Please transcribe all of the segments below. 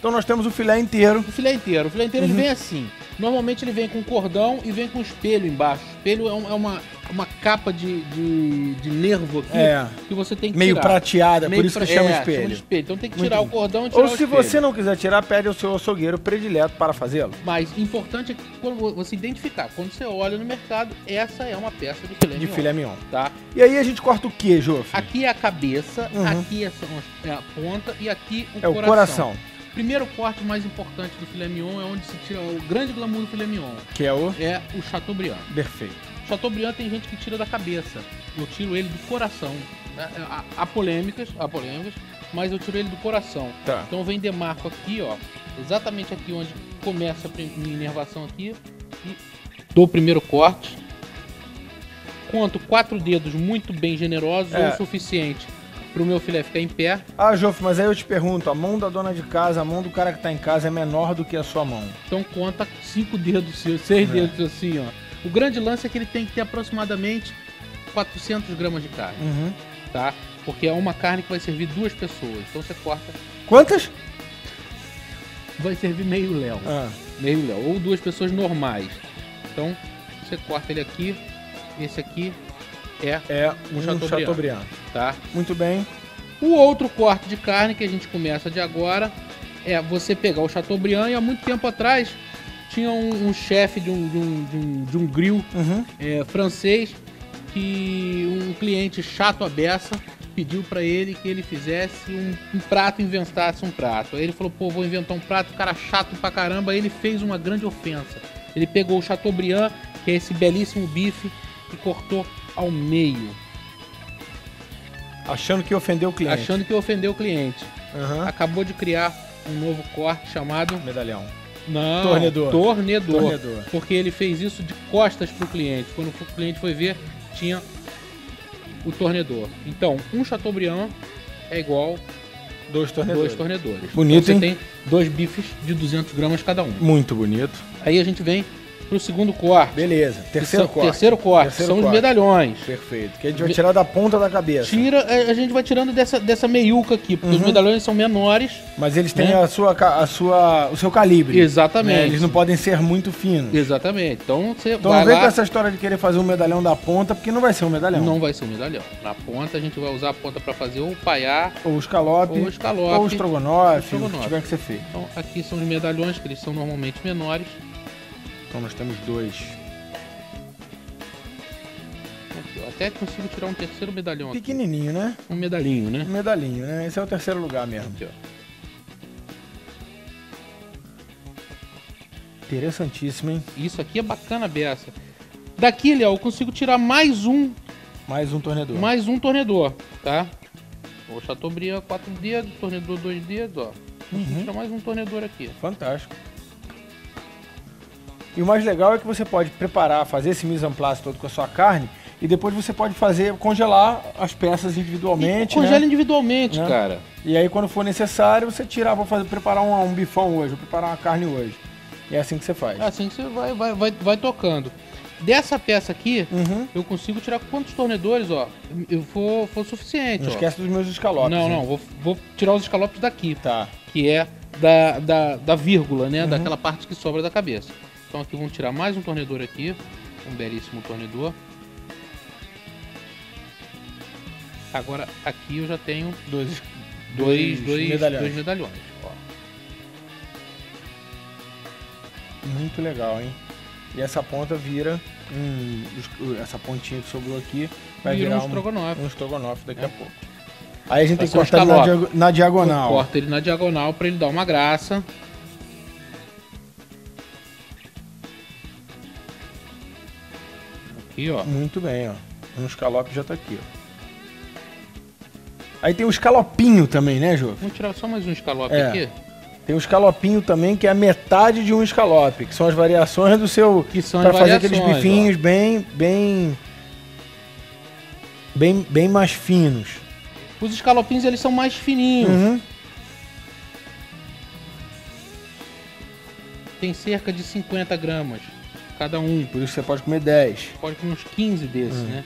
Então nós temos o filé inteiro. O filé inteiro ele vem assim. Normalmente ele vem com cordão e vem com espelho embaixo. Espelho é uma capa de nervo aqui que você tem que meio tirar. prateada, por isso que chama espelho. Chama de espelho. Então tem que tirar o cordão e tirar o espelho. Ou se você não quiser tirar, pede ao seu açougueiro predileto para fazê-lo. Mas importante é que quando você identificar, quando você olha no mercado, essa é uma peça de filé mignon. Filé mignon. Tá? E aí a gente corta o que, Jô? Aqui é a cabeça, aqui é a ponta e aqui o coração. O coração. O primeiro corte mais importante do filé mignon é onde se tira o grande glamour do filé mignon. Que é o? É o Chateaubriand. Perfeito. Chateaubriand tem gente que tira da cabeça. Eu tiro ele do coração. Há polêmicas, mas eu tiro ele do coração. Tá. Então vem demarco aqui, ó. Exatamente aqui onde começa a minha inervação aqui. E dou o primeiro corte. Conto 4 dedos muito bem generosos, o suficiente pro meu filé ficar em pé. Ah, Joff, mas aí eu te pergunto, a mão da dona de casa, a mão do cara que tá em casa é menor do que a sua mão. Então conta 5 dedos seus, 6 dedos assim, ó. O grande lance é que ele tem que ter aproximadamente 400 gramas de carne, tá? Porque é uma carne que vai servir 2 pessoas, então você corta... Quantas? Vai servir meio léu, ou 2 pessoas normais. Então você corta ele aqui, esse aqui é um Chateaubriand, tá? Muito bem. O outro corte de carne que a gente começa de agora é você pegar o Chateaubriand, e há muito tempo atrás tinha um chefe de um grill francês que um cliente chato à beça pediu para ele que ele fizesse um prato, inventasse um prato. Aí ele falou, pô, vou inventar um prato, o cara chato pra caramba. Aí ele fez uma grande ofensa. Ele pegou o Chateaubriand, que é esse belíssimo bife, e cortou ao meio. Achando que ofendeu o cliente. Acabou de criar um novo corte chamado... medalhão. Não, tornedor. Porque ele fez isso de costas pro cliente. Quando o cliente foi ver, tinha o tornedor. Então, um Chateaubriand é igual 2 tornedores. Bonito, então, você hein? tem 2 bifes de 200 gramas cada um. Muito bonito. Aí a gente vem pro segundo corte. Beleza, terceiro corte. São os medalhões. Perfeito, que a gente vai tirar da ponta da cabeça. A gente vai tirando dessa meiuca aqui, porque os medalhões são menores. Mas eles têm o seu calibre. Exatamente. Né? Eles não podem ser muito finos. Exatamente. Então você vai não vem com essa história de querer fazer um medalhão da ponta, porque não vai ser um medalhão. Não vai ser um medalhão. Na ponta a gente vai usar a ponta para fazer ou o paiá, ou o escalope, ou o estrogonofe, o que tiver que ser feito. Então aqui são os medalhões, que eles são normalmente menores. Então nós temos 2. Aqui, eu até consigo tirar um terceiro medalhão aqui. Pequenininho, né? Um medalhinho, né? Um medalhinho, né? Esse é o terceiro lugar mesmo. Aqui, ó. Interessantíssimo, hein? Isso aqui é bacana, beça. Daqui, Léo, eu consigo tirar mais um tornedor, tá? O Chateaubriand 4 dedos, tornedor 2 dedos, ó. Consigo tirar mais um tornedor aqui. Fantástico. E o mais legal é que você pode fazer esse mise en place todo com a sua carne, e depois você pode congelar as peças individualmente. Congela individualmente, cara. E aí quando for necessário, você tirar, preparar um bifão hoje, vou preparar uma carne hoje. E é assim que você faz. É assim que você vai tocando. Dessa peça aqui, eu consigo tirar quantos tornedores, ó? For suficiente, Não esquece dos meus escalopes. Não, vou tirar os escalopes daqui. Tá. Que é da vírgula, né? Daquela parte que sobra da cabeça. Então aqui vamos tirar mais um tornedor aqui. Um belíssimo tornedor. Agora aqui eu já tenho dois medalhões. Ó. Muito legal, hein? E essa ponta vira essa pontinha que sobrou aqui vai virar um estrogonofe daqui a pouco. Aí a gente tem que cortar na diagonal. Corta ele na diagonal para ele dar uma graça. Aqui, ó. Muito bem, ó. Um escalope já tá aqui, ó. Aí tem o escalopinho também, né, Jô? Vamos tirar só mais um escalope aqui. Tem o escalopinho também, que é a metade de um escalope, que são as variações do seu... Que são pra as fazer variações, aqueles bifinhos bem mais finos. Os escalopinhos, eles são mais fininhos. Tem cerca de 50 gramas cada um. Por isso você pode comer 10. Pode comer uns 15 desses, né?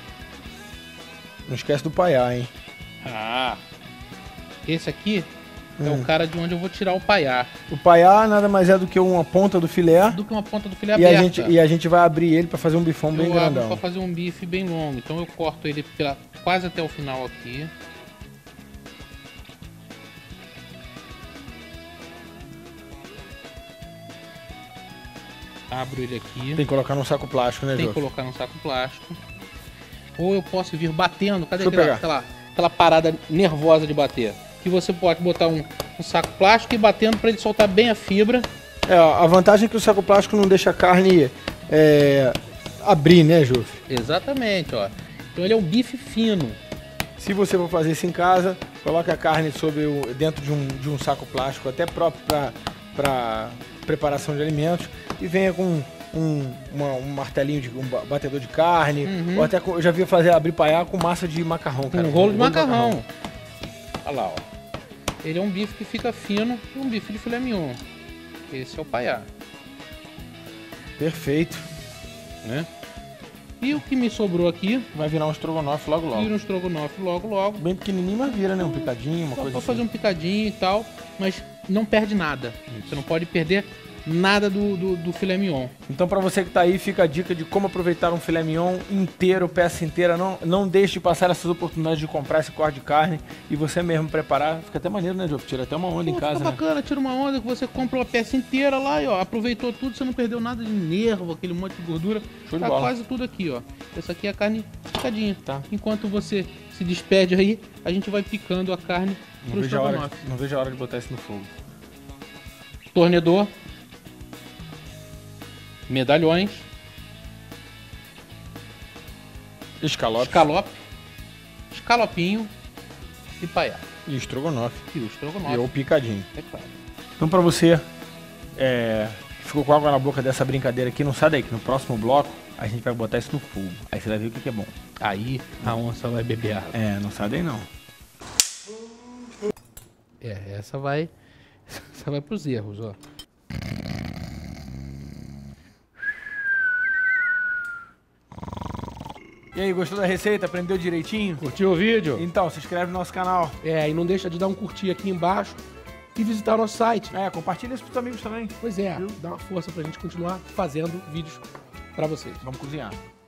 Não esquece do paiá, hein? Ah. Esse aqui é o cara de onde eu vou tirar o paiá. O paiá nada mais é do que uma ponta do filé. Do que uma ponta do filé aberta. E a gente vai abrir ele para fazer um bifão bem grandão. Para fazer um bife bem longo. Então eu corto ele quase até o final aqui. Abro ele aqui. Tem que colocar num saco plástico, né, Jô? Tem que colocar num saco plástico. Ou eu posso vir batendo. Cadê aquela parada nervosa de bater? Que você pode botar um saco plástico e batendo para ele soltar bem a fibra. A vantagem é que o saco plástico não deixa a carne abrir, né, Jô? Exatamente, ó. Então ele é um bife fino. Se você for fazer isso em casa, coloque a carne dentro de um saco plástico, até próprio para preparação de alimentos, e venha com um martelinho, um batedor de carne, ou até eu já vi abrir paiá com massa de macarrão, cara. Um rolo de macarrão. Olha lá, ó. Ele é um bife que fica fino, um bife de filé mignon. Esse é o paiá. Perfeito. Né? E o que me sobrou aqui... Vai virar um estrogonofe logo. Vira um estrogonofe logo. Bem pequenininho, mas vira, né? Um picadinho, uma coisa assim. Pode fazer um picadinho e tal, mas não perde nada. Isso. Você não pode perder nada do filé mignon. Então, para você que tá aí, fica a dica de como aproveitar um filé mignon inteiro, peça inteira. Não deixe de passar essas oportunidades de comprar esse corte de carne e você mesmo preparar. Fica até maneiro, né, Jô? Tira até uma onda em casa, fica bacana, tira uma onda que você compra uma peça inteira lá e ó, aproveitou tudo, você não perdeu nada de nervo, aquele monte de gordura. Show de bola. Quase tudo aqui, ó. Essa aqui é a carne picadinha, tá? Enquanto você se despede aí, a gente vai picando a carne pro estrogonofe. Não vejo a hora de botar isso no fogo. Tornedor. Medalhões. Escalopinho e paiá. E estrogonofe. E o picadinho. É claro. Então, pra você que ficou com água na boca dessa brincadeira aqui, não sai daí, que no próximo bloco a gente vai botar isso no fogo. Aí você vai ver o que é bom. Aí a onça vai beber água. Não sai daí não. Essa vai pros erros, ó. E aí, gostou da receita? Aprendeu direitinho? Curtiu o vídeo? Então, se inscreve no nosso canal. E não deixa de dar um curtir aqui embaixo e visitar o nosso site. Compartilha isso pros amigos também. Pois é, dá uma força pra gente continuar fazendo vídeos pra vocês. Vamos cozinhar.